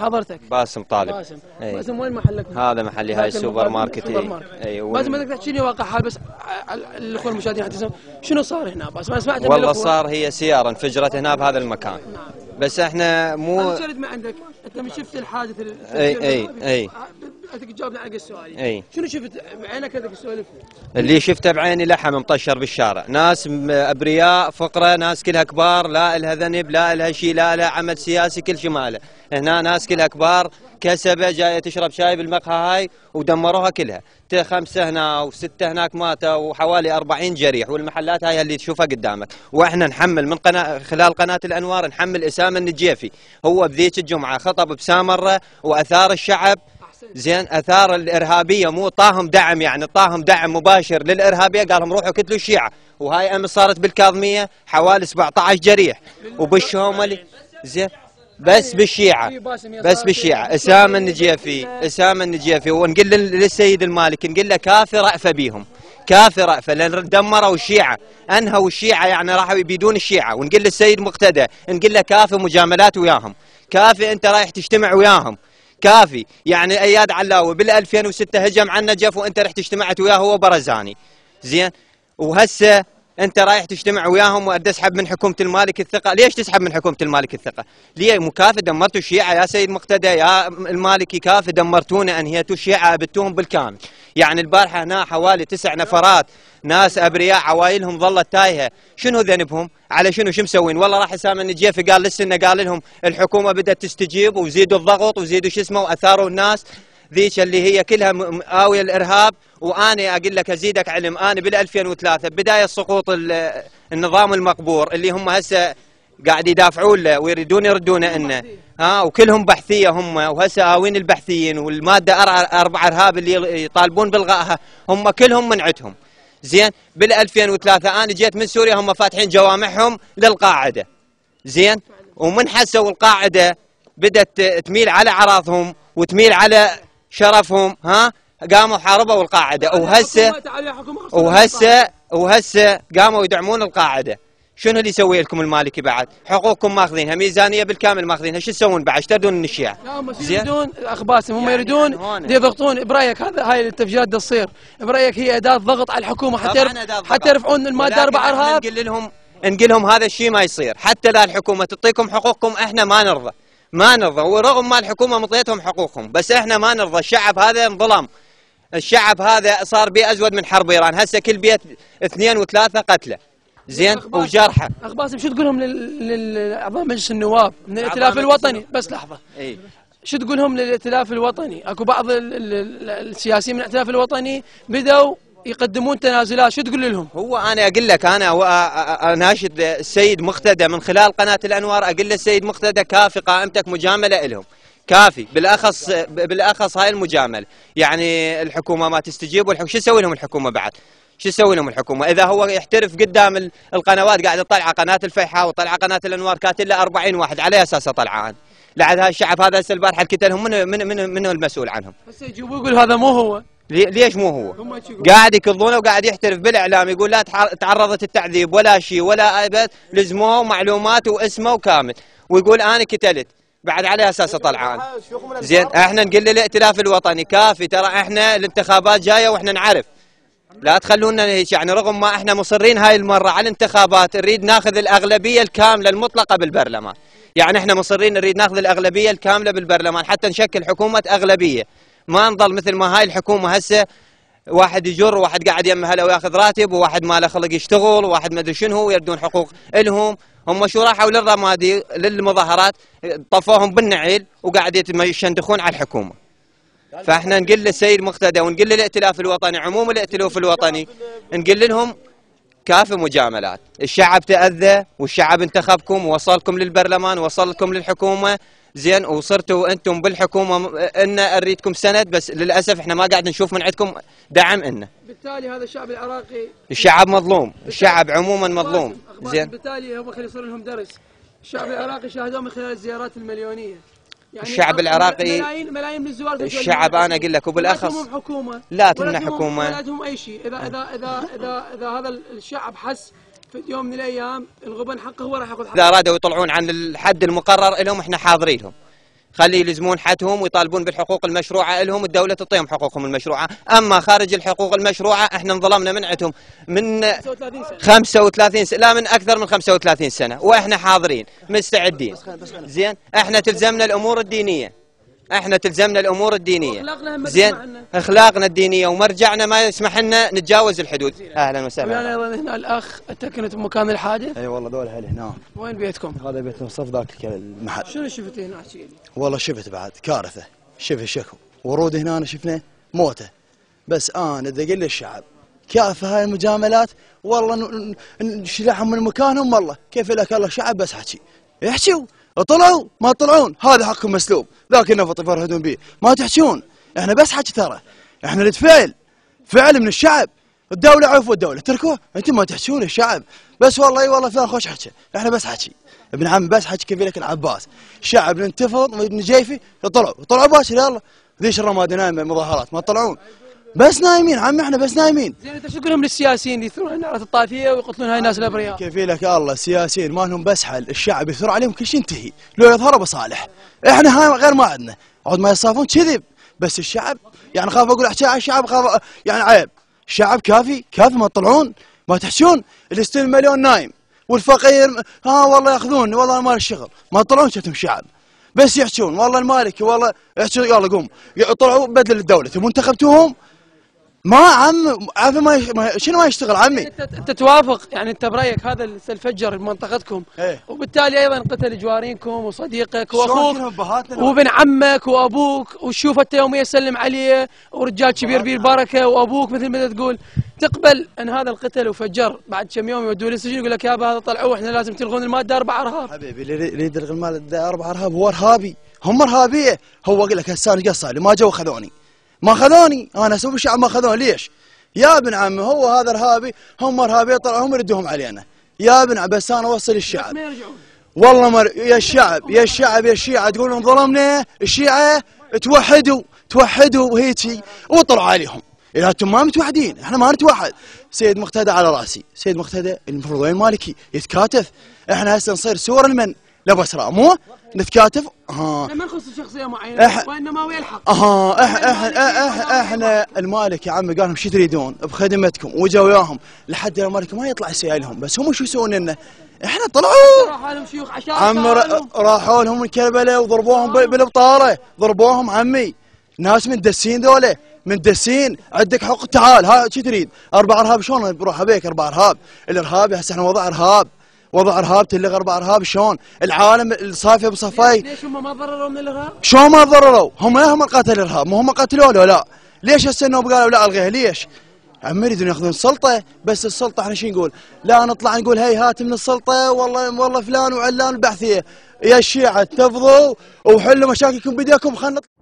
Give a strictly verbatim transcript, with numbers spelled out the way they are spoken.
حضرتك؟ باسم طالب. باسم. أي. باسم وين محلك؟ هذا محلي، هاي السوبر ماركت. سوبر ماركت. اي باسم بدك تحكي لي واقع حال بس الاخوه المشاهدين حتى يسمعوا شنو صار هنا بس ما سمعت. والله صار هي سياره انفجرت هنا بهذا المكان. نعم. بس احنا مو انا شرد ما عندك انت من شفت الحادث. اي اي اي بدك تجاوبني على السؤال. اي شنو شفت بعينك هذاك السؤال؟ اللي شفته بعيني لحم مطشر بالشارع، ناس ابرياء فقره، ناس كلها كبار، لا لها ذنب لا لها شيء، لا لها عمل سياسي، كل شيء ماله. هنا ناس كلها كبار كسبه جايه تشرب شاي بالمقهى هاي ودمروها كلها. خمسه هنا وسته هناك ماتوا وحوالي أربعين جريح، والمحلات هاي اللي تشوفها قدامك. واحنا نحمل من قناه خلال قناه الانوار نحمل اسامه النجيفي، هو بذيك الجمعه خطب بسامره واثار الشعب. زين اثار الارهابيه، مو طاهم دعم، يعني طاهم دعم مباشر للارهابيه، قال لهم روحوا قتلوا الشيعه. وهاي امس صارت بالكاظميه حوالي سبعة عشر جريح وبالشوملي. زين بس بالشيعه بس بالشيعه اسامه النجيفي اسامه النجيفي ونقول للسيد المالك نقول له كافي رأفه بيهم، كافي رأفه، لان دمروا الشيعه، انهوا الشيعه، يعني راحوا يبيدون الشيعه. ونقول للسيد مقتدى نقول له كافي مجاملات وياهم، كافي انت رايح تجتمع وياهم، كافي. يعني اياد علاوي بال ألفين وستة هجم على النجف وانت رحت اجتمعت وياه هو برزاني. زين وهسه انت رايح تجتمع وياهم وتسحب من حكومه المالك الثقه. ليش تسحب من حكومه المالك الثقه؟ ليه؟ مكافي دمرتوا الشيعه يا سيد مقتدى يا المالكي، كافي دمرتونا، انهيتوا الشيعه ابدتوهم بالكامل. يعني البارحه هنا حوالي تسع نفرات ناس ابرياء عوائلهم ظلت تايهه، شنو ذنبهم؟ على شنو؟ شو مسوين؟ والله راح اسامه النجيفي قال للسنه قال لهم الحكومه بدات تستجيب وزيدوا الضغط وزيدوا شو اسمه واثاروا الناس ذيك اللي هي كلها مآوية الارهاب. وانا اقول لك ازيدك علم، انا بال ألفين وثلاثة بدايه سقوط النظام المقبور اللي هم هسه قاعد يدافعون له ويريدون يردونه انه ها، وكلهم بحثيه هم، وهسه آوين البحثيين والماده أربعة ارهاب اللي يطالبون بالغائها هم كلهم منعتهم. زين بال ألفين وثلاثة انا جيت من سوريا هم فاتحين جوامعهم للقاعده. زين ومن حسوا القاعده بدت تميل على اعراضهم وتميل على شرفهم، ها قاموا حاربوا القاعده. وهسه وهسه وهسه قاموا يدعمون القاعده. شنو اللي يسوي لكم المالكي بعد؟ حقوقكم ماخذينها، ميزانيه بالكامل ماخذينها، شو تسوون بعد؟ تردون من الشيعة؟ لا هم يريدون الاخ باسم، هم يريدون يعني يضغطون. برايك هذا هاي التفجيرات اللي تصير برايك هي اداه ضغط على الحكومه حتى حتى يرفعون الماده أربعة ارهاب؟ نقول لهم نقول لهم هذا الشيء ما يصير، حتى لا الحكومه تعطيكم حقوقكم احنا ما نرضى، ما نرضى. ورغم ما الحكومه مطيتهم حقوقهم بس احنا ما نرضى. الشعب هذا انظلم، الشعب هذا صار بيه ازود من حرب ايران، هسه كل بيت اثنين وثلاثه قتله. زين وجرحه. اخ باسم شو تقول لهم للاعضاء مجلس النواب من الائتلاف الوطني؟ بس لحظه. اي شو تقول لهم للائتلاف الوطني؟ اكو بعض السياسيين من الائتلاف الوطني بدأوا يقدمون تنازلات، شو تقول لهم؟ هو انا اقول لك، انا اناشد السيد مقتدى من خلال قناه الانوار، اقول للسيد مقتدى كافي قائمتك مجامله لهم، كافي، بالاخص بالاخص هاي المجامله. يعني الحكومه ما تستجيب، والحكومه شو تسوي لهم الحكومه بعد؟ شو تسوي لهم الحكومه؟ اذا هو يحترف قدام القنوات قاعد يطلع قناه الفيحاء وطلع قناه الانوار كاتل له أربعين واحد، على اساس طلع انا لعد هاي الشعب هذا هسه البارحه الكتلهم، من من من من المسؤول عنهم؟ هسه يجيبوا يقول هذا مو هو. ليش مو هو؟ قاعد يكذبونه وقاعد يحترف بالاعلام يقول لا تعرضت التعذيب ولا شيء ولا ابد، لزموه معلومات واسمه وكامل ويقول انا كتلت بعد على اساس طلعان. زين احنا نقول للائتلاف الوطني كافي، ترى احنا الانتخابات جايه واحنا نعرف، لا تخلونا هيك. يعني رغم ما احنا مصرين هاي المره على الانتخابات نريد ناخذ الاغلبيه الكامله المطلقه بالبرلمان، يعني احنا مصرين نريد ناخذ الاغلبيه الكامله بالبرلمان حتى نشكل حكومه اغلبيه، ما نظل مثل ما هاي الحكومه هسه واحد يجر وواحد قاعد يم هلا وياخذ راتب وواحد ما له خلق يشتغل وواحد ما ادري شنو ويردون حقوق الهم. هم شو راحوا للرمادي للمظاهرات طفوهم بالنعيل وقاعد يشندخون على الحكومه. فاحنا نقول للسيد مقتدى ونقول للائتلاف الوطني عموم الائتلاف الوطني نقول لهم كافي مجاملات، الشعب تأذى والشعب انتخبكم ووصلكم للبرلمان ووصلكم للحكومه. زين وصرتوا انتم بالحكومه ان اريدكم سند، بس للاسف احنا ما قاعد نشوف من عندكم دعم لنا. بالتالي هذا الشعب العراقي الشعب مظلوم، الشعب عموما مظلوم. زين بالتالي هم خلي يصير لهم درس. الشعب العراقي شاهدوه من خلال الزيارات المليونيه. يعني الشعب العراقي ملايين ملايين من الزوار. الشعب انا اقول لك وبالاخص لا حكومه لا تمنع حكومه ولا تهم اي شيء. اذا اذا اذا اذا اذا هذا الشعب حس في يوم من الايام الغبن حقه هو راح ياخذ حقه. اذا ارادوا يطلعون عن الحد المقرر لهم احنا حاضرين لهم، خلي يلزمون حدهم ويطالبون بالحقوق المشروعه لهم، والدوله تعطيهم حقوقهم المشروعه. اما خارج الحقوق المشروعه احنا انظلمنا من عندهم من خمسة وثلاثين سنه، لا من اكثر من خمسة وثلاثين سنه، واحنا حاضرين مستعدين. زين احنا تلزمنا الامور الدينيه، احنا تلزمنا الامور الدينيه زين، اخلاقنا الدينيه ومرجعنا ما يسمح لنا نتجاوز الحدود. اهلا وسهلا. ويانا ايضا هنا الاخ، انت كنت بمكان الحادث؟ اي والله ذول اهل هنا. وين بيتكم؟ هذا بيت صف ذاك المحل. شنو شفت هنا احكي لي؟ والله شفت بعد كارثه، شفت شكو ورود هنا أنا شفنا موته. بس انا بدي اقول للشعب كافه هاي المجاملات والله نشلعهم من مكانهم. والله كيف لك الله شعب بس حكي يحكوا طلعوا ما طلعون هذا حقكم مسلوب، ذاك النفط يفرهدون به ما تحشون. احنا بس حكي ترى، احنا نريد فعل فعل من الشعب. الدولة عفوا الدولة تركوه، انتم ما تحشون الشعب بس. والله اي والله فلان خوش حكي، احنا بس حكي ابن عم بس حكي كيف لك العباس. الشعب ننتفض نجيفي طلعوا طلعوا باشر يلا ذيش الرماد نايمه مظاهرات ما طلعون بس نايمين عم احنا بس نايمين. زين انت شو تقولهم للسياسيين اللي يثورون النارات الطائفيه ويقتلون هاي الناس الابرياء؟ كيف لك الله السياسيين ما لهم بس حل، الشعب يثور عليهم كل شيء ينتهي لو يظهروا بصالح. احنا هاي غير ما عندنا عود ما يصافون كذب. بس الشعب يعني خاف اقول احكي على الشعب خاف يعني عيب. الشعب كافي كافي ما تطلعون ما تحشون. اللي ستين مليون نايم والفقير ها والله ياخذون والله مال الشغل ما تطلعون شتم الشعب بس يحشون. والله المالكي والله يحشون يلا قوم طلعوا بدل الدوله تبون انتخبتوهم ما عم عارف ما شنو ما يشتغل عمي. انت انت توافق يعني انت برايك هذا الفجر بمنطقتكم ايه؟ وبالتالي ايضا قتل جوارينكم وصديقك واخوك وابن عمك وابوك وتشوف انت يوميا يسلم عليه ورجال كبير بيه البركه وابوك مثل ما تقول، تقبل ان هذا القتل وفجر بعد كم يوم يودوه للسجن يقول لك يابا هذا طلعوه احنا لازم تلغون الماده اربع ارهاب؟ حبيبي اللي يريد يلغي الماده اربع ارهاب هو ارهابي، هم ارهابيه. هو اقول لك هسه انا قصه ما جو خذوني ما خذوني انا اسوي الشعب ما خذوني ليش؟ يا ابن عمي هو هذا ارهابي هم ارهابيه طلعوا هم يردوهم علينا يا ابن عمي. بس انا اوصل الشعب والله مر... يا الشعب يا الشعب يا الشيعه تقولون ظلمنا الشيعه توحدوا توحدوا وهيجي وطلعوا عليهم. اذا انتم ما متوحدين احنا ما نتوحد. سيد مقتدى على راسي، سيد مقتدى المفروض وين مالكي يتكاتف. احنا هسه نصير سور لمن؟ لبسراء مو نتكاتف. ها ما نخص شخصيه معينه أح... وانما ويلحق. اها احنا احنا احنا المالك يا عمي قال لهم شو تريدون بخدمتكم وجا وياهم لحد المالك ما يطلع يسائلهم. بس هم شو يسوون لنا؟ احنا طلعوا راحوا لهم شيوخ عشان عمي راحوا لهم من كربلاء وضربوهم بالبطاره ضربوهم عمي. ناس من دسين ذولا من دسين عندك حق تعال ها شو تريد؟ اربع ارهاب شلون بروح ابيك اربع ارهاب؟ الارهاب هسه احنا وضع ارهاب وضع ارهاب تلغي اربع ارهاب شلون؟ العالم الصافيه بصفاي. ليش هم ما ضرروا من الارهاب؟ شلون ما ضرروا؟ هم هم قتلوا الارهاب مو هم قتلوه له لا. ليش هسه النوب قالوا لا الغيها ليش؟ عم يريدون ياخذون السلطه بس السلطه احنا شو نقول؟ لا نطلع نقول هي هات من السلطه والله والله فلان وعلان البعثيه يا الشيعه تفضوا وحلوا مشاكلكم بيديكم خلنا